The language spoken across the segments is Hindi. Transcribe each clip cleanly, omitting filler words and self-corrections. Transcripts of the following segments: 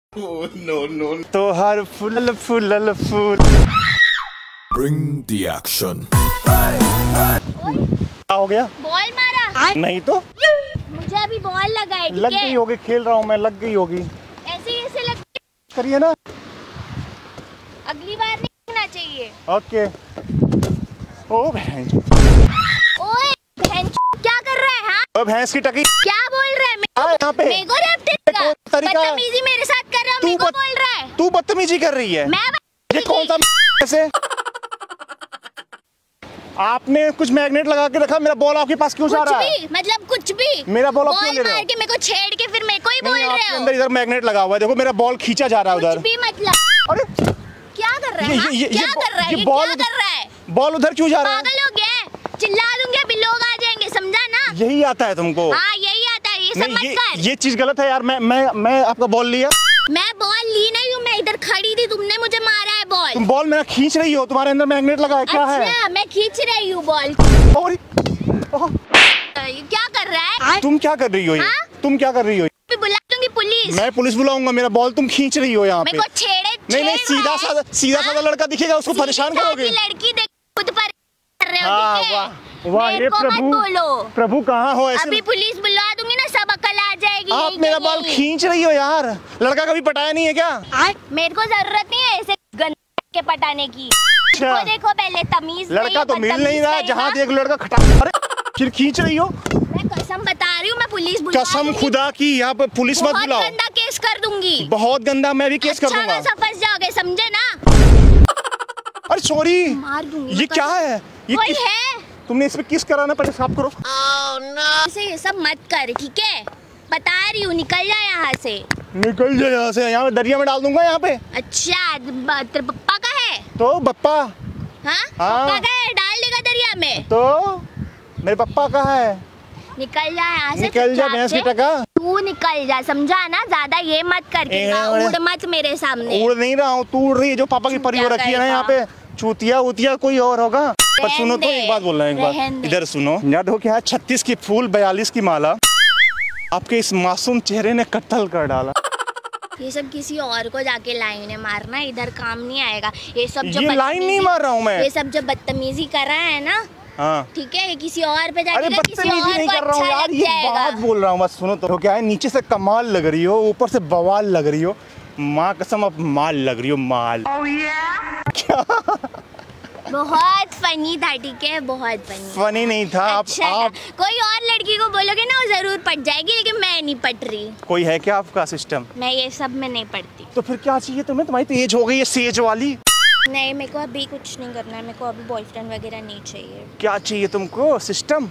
नो तो हर फूल फूल फूल Bring the action. क्या हो गया? बॉल मारा? नहीं तो मुझे अभी बॉल लगा है। लग गई होगी, खेल रहा हूँ मैं, लग गई होगी। ऐसे लग करिए ना, अगली बार नहीं होना चाहिए। ओके। ओ भैंस, ओए बहन क्या कर रहा है? हाँ ओ भैंस की टकी, क्या बोल रहा है? यहाँ पे मेरे को रेप तरीका बदतमीजी मेरे साथ कर रहा है। मेरे को बोल रहा है तू बदतमीजी कर रही है। ये कौन सा ऐसे? आपने कुछ मैग्नेट लगा के रखा, मेरा बॉल आपके पास क्यों जा रहा है? मतलब कुछ भी मेरा बॉल आप क्यों ले रहे हो? मार के मेरे को छेड़ के फिर मेरे को ही बोल रहे हो। अंदर इधर मैग्नेट लगा हुआ है, देखो मेरा बॉल खींचा जा रहा है उधर। कुछ भी मतलब। अरे क्या कर रहा है? क्या कर रहा है? ये बॉल क्या कर रहा है? बॉल उधर क्यों जा रहा है? पागल हो गया है? चिल्ला दूंगी अभी, लोग आ जाएंगे, समझा ना? यही आता है तुमको? हाँ यही आता है, ये सब मत कर। ये चीज गलत है यार। मैं आपका बॉल लिया? मैं बॉल ली नहीं हूँ, मैं इधर खड़ी थी, तुमने मुझे मारा है बॉल। तुम बॉल मेरा खींच रही हो, तुम्हारे अंदर मैग्नेट लगा है, क्या है? अच्छा, मैं खींच रही हूँ बॉल। और क्या कर रहा है? तुम क्या कर रही हो ये? तुम क्या कर रही हो? बुला दूंगी पुलिस। मैं पुलिस बुलाऊंगा, मेरा बॉल तुम खींच रही हो यहाँ पे। मेरे को छेड़े नहीं सीधा साधा लड़का दिखेगा, उसको परेशान करोगे? लड़की देख खुद पर कर रहे हो। हाँ वाह ये प्रभु, बोलो प्रभु कहाँ हो ऐसे? अभी पुलिस बुला दूंगी ना, सब अकल आ जाएगी। आप मेरा बॉल खींच रही हो यार। लड़का कभी पटाया नहीं है क्या? मेरे को जरूरत नहीं है ऐसे गंदे के पटाने की। अच्छा। देखो पहले तमीज। लड़का तो मिल नहीं रहा, जहाँ देख लड़का खटा। अरे फिर खींच रही हो? मैं कसम बता रही हूँ, मैं पुलिस बुला कसम खुदा की, यहाँ पे पुलिस मत बुलाओ। बहुत गंदा केस कर दूंगी। बहुत गंदा, मैं भी केस कर दूंगा। फंस जाओगे, समझे ना? अरे सॉरी, मार दूंगी। ये क्या है? कोई है? तुमने इस पे किस कराना, पहले साफ करो। ऐसे ये सब मत कर, ठीक है? बता रही हूँ, निकल जा यहाँ से। निकल जा यहाँ से, यहाँ दरिया में डाल दूंगा यहाँ पे। अच्छा तेरे पप्पा का है? तो बप्पा? हाँ पप्पा का है, डाल देगा दरिया में। तो मेरे पप्पा का है। निकल जा यहाँ से, निकल जा भैंस की टका। तू निकल जा, समझा ना? ज्यादा ये मत कर, उड़ मत मेरे सामने। उड़ नहीं रहा हूँ, तू उड़ रही है। जो पापा की परी हो रखी है ना यहाँ पे, चूतिया उतिया कोई और होगा। पर सुनो तो, एक बात बोलना है, एक बात इधर सुनो। यार देखो क्या है, 36 की फूल 42 की माला, आपके इस मासूम चेहरे ने कत्ल कर डाला। ये सब किसी और को जाके लाइन मारना, इधर काम नहीं आएगा ये सब। जो लाइन नहीं मार रहा हूँ मैं, ये सब जो बदतमीजी कर रहा है ना, हाँ ठीक है, ये किसी और पे जाके किसी और नहीं कर रहा हूँ यार, ये बात बोल रहा हूँ बस। सुनो तो क्या है, नीचे से कमाल लग रही हो, ऊपर से बवाल लग रही हो, माँ कसम अब माल लग रही हो, माल। क्या? बहुत फनी था, ठीक है, बहुत फनी। फनी नहीं था। अच्छा आप कोई और लड़की को बोलोगे ना, वो जरूर पट जाएगी, लेकिन मैं नहीं पट रही। कोई है क्या आपका सिस्टम? मैं ये सब में नहीं पढ़ती। तो फिर क्या चाहिए तुम्हें? तुम्हारी तो एज हो गई है सेज वाली। नहीं, मेरे को अभी कुछ नहीं करना है, मेरे को अभी बॉयफ्रेंड वगैरह नहीं चाहिए। क्या चाहिए तुमको? सिस्टम?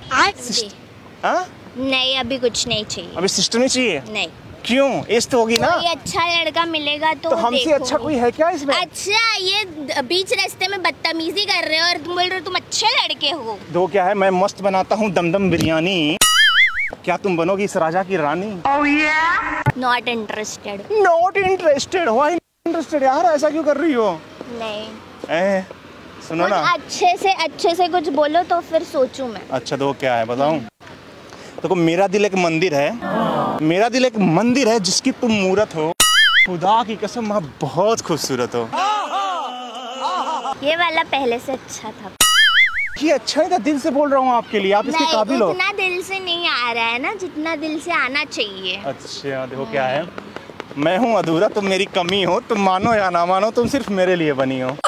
नहीं अभी कुछ नहीं चाहिए। अभी सिस्टम नहीं चाहिए? नहीं। क्यों? एज तो होगी ना। कोई अच्छा लड़का मिलेगा तो हमसे अच्छा कोई है क्या इसमें? अच्छा, ये बीच रास्ते में बदतमीजी कर रहे हो और तुम बोल रहे हो तुम अच्छे लड़के हो। दो क्या है, मैं मस्त बनाता हूँ दमदम बिरयानी, क्या तुम बनोगी इस राजा की रानी? Not interested. Not interested? Why interested यार, ऐसा क्यों कर रही हो? नहीं सुनो ना, अच्छे से कुछ बोलो तो फिर सोचूं मैं। अच्छा तो क्या है बताऊं? देखो मेरा दिल एक मंदिर है, मेरा दिल एक मंदिर है जिसकी तुम मूरत हो। खुदा की कसम आप बहुत खूबसूरत हो। ये वाला पहले से अच्छा था। ये अच्छा ही था, दिल से बोल रहा हूँ आपके लिए, आप इसके काबिल हो। उतना दिल से नहीं आ रहा है ना जितना दिल से आना चाहिए। अच्छा देखो क्या है, मैं हूँ अधूरा, तुम मेरी कमी हो, तुम मानो या ना मानो, तुम सिर्फ मेरे लिए बनी हो।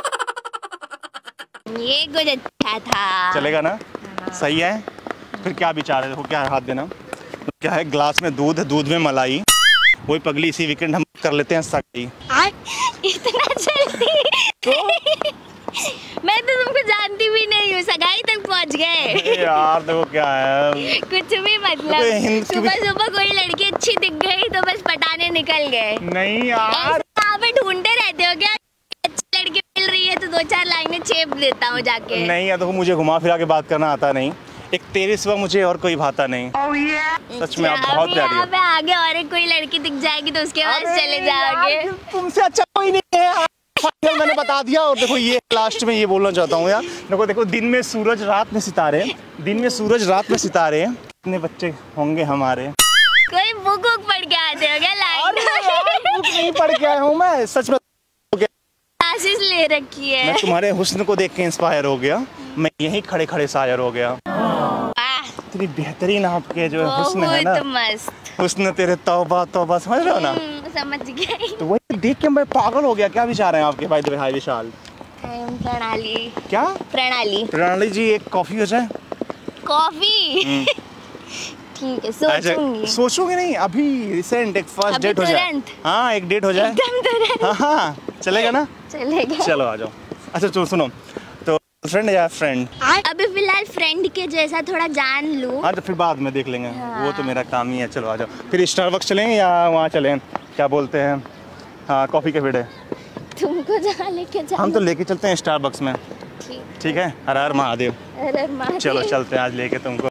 ये कुछ अच्छा था। चलेगा ना? सही है। फिर क्या विचार है? देखो क्या है, हाथ देना। तो क्या है, ग्लास में दूध है, दूध में मलाई, वही पगली इसी वीकेंड हम कर लेते हैं सगाई। इतना जल्दी? तो? मैं तो तुमको जानती भी नहीं हूँ, सगाई तक पहुँच गए। यार देखो क्या है, कुछ भी मतलब सुबह सुबह कोई लड़की अच्छी दिख गई तो बस पटाने निकल गए। नहीं यार, आप ढूंढते रहते हो क्या? अच्छी लड़की मिल रही है तो 2-4 लाइनें चेप देता हूँ जाके। नहीं यार देखो, मुझे घुमा फिरा के बात करना आता नहीं, एक तेरे सिवा मुझे और कोई भाता नहीं। सच में आप बहुत प्यारी हो। आगे और एक कोई लड़की दिख जाएगी तो उसके बाद चले जाओगे। तुमसे अच्छा कोई नहीं है, फाइनल मैंने बता दिया। और देखो ये लास्ट में ये बोलना चाहता हूँ यार, देखो दिन में सूरज रात में सितारे, दिन में सूरज रात में सितारे, कितने बच्चे होंगे हमारे। कोई बुक वुक पढ़ के आते हो क्या? बुक नहीं पढ़ के आया हूँ मैं, सच में क्लासेस ले रखी है। मैं तुम्हारे हुस्न को देख के इंस्पायर हो गया, मैं यहीं खड़े खड़े शायर हो गया। इतनी बेहतरीन आपके जो हुस्न है ना, मस्त हुस्न तेरे तौबा तौबा, समझ रहे हो ना? समझ गई। तो वही देख के मैं पागल हो गया। क्या विचार है आपके भाई? हाय विशाल। प्रणाली। क्या प्रणाली? प्रणाली जी एक कॉफी हो जाए। कॉफी? ठीक है, सोचूंगी। सोचोगे नहीं, अभी रिसेंट एक फर्स्ट डेट हो जाए। हाँ एक डेट हो जाए एकदम तुरंत। हाँ चलेगा ना? चलेगा। चलो आ जाओ। अच्छा सुनो, तो फ्रेंड या फ्रेंड? अभी फिलहाल फ्रेंड के जैसा थोड़ा जान लूं। हाँ तो फिर बाद में देख लेंगे। हाँ। वो तो मेरा काम ही है। चलो आ जाओ। फिर स्टारबक्स चलेंगे या वहाँ चलें, क्या बोलते हैं, हाँ कॉफ़ी के पेड़े? तुमको जहाँ लेके जाना। हम तो लेके चलते हैं स्टारबक्स में। ठीक है, हर हर महादेव। अरे माँ, चलो चलते हैं आज लेके तुमको।